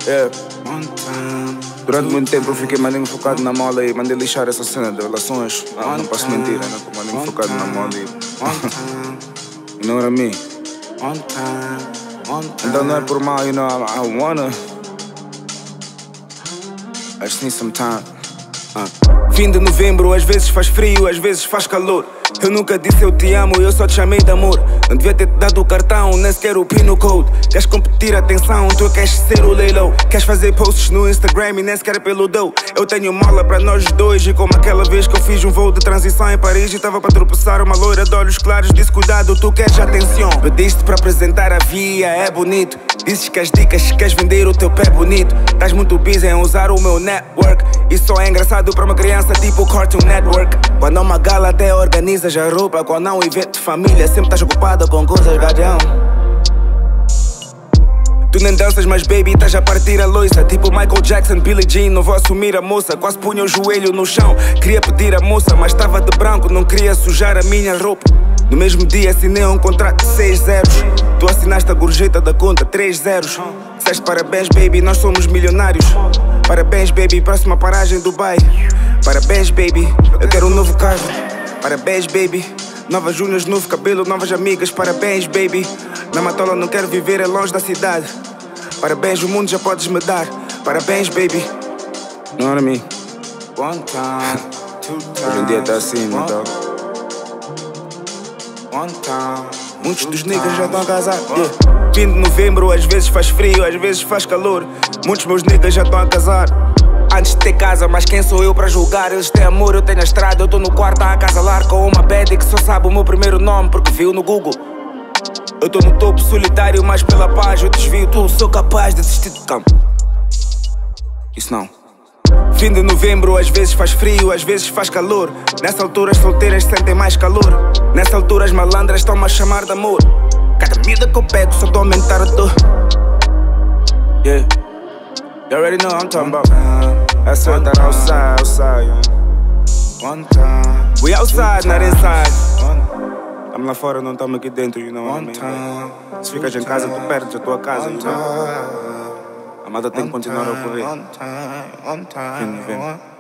Yeah. Durante muito tempo eu fiquei maninho focado na mola e mandei lixar essa cena de relações. Não posso mentir, né? Tô maninho focado na mola e... You know what I mean? Então não é por mal, you know, I wanna... I just need some time. Fim de novembro, às vezes faz frio, às vezes faz calor. Eu nunca disse eu te amo, eu só te chamei de amor. Não devia ter te dado o cartão, nem sequer o pin no code. Queres competir, atenção, tu queres ser o leilão. Queres fazer posts no Instagram e nem sequer pelo dough. Eu tenho mola para nós dois. E como aquela vez que eu fiz um voo de transição em Paris e tava para tropeçar uma loira de olhos claros. Disse cuidado, tu queres atenção. Pediste para apresentar a via, é bonito. Dizes que as dicas, queres vender o teu pé bonito. Estás muito busy em usar o meu network. Isso só é engraçado para uma criança tipo Cartoon Network. Quando há uma gala até organizas a roupa. Quando há um evento de família sempre estás ocupada com coisas gadão. Tu nem danças, mas baby, estás a partir a loiça. Tipo Michael Jackson, Billie Jean, não vou assumir a moça. Quase punha o joelho no chão, queria pedir a moça. Mas estava de branco, não queria sujar a minha roupa. No mesmo dia assinei um contrato de 6 zeros. Tu assinaste a gorjeta da conta, 3 zeros. Disseste parabéns baby, nós somos milionários. Parabéns baby, próxima paragem Dubai. Parabéns baby, eu quero um novo carro. Parabéns baby, novas unhas, novo cabelo, novas amigas. Parabéns baby, na Matola não quero viver, é longe da cidade. Parabéns, o mundo já podes me dar. Parabéns baby. Know what I mean? One time, two times. Hoje em dia tá assim, então. Muitos dos niggas já estão a casar. Fim de novembro, às vezes faz frio, às vezes faz calor. Muitos meus niggas já estão a casar. Antes de ter casa, mas quem sou eu para julgar? Eles têm amor, eu tenho a estrada. Eu tô no quarto a acasalar com uma bad que só sabe o meu primeiro nome porque viu no Google. Eu tô no topo solitário, mas pela paz eu desvio tudo. Sou capaz de desistir do campo. Isso não. Fim de novembro, às vezes faz frio, às vezes faz calor. Nessa altura as solteiras sentem mais calor. Nessa altura as malandras estão-me a chamar de amor. Cada miúda que eu pego só tô a aumentar a dor. Yeah, you already know what I'm talking about. I said that outside. We outside, not inside. Estamos lá fora, não estamos aqui dentro, you know what I mean? Se ficas em casa, tu perdes a tua casa, you know? A moda tem que continuar a ocorrer. Fim de novembro.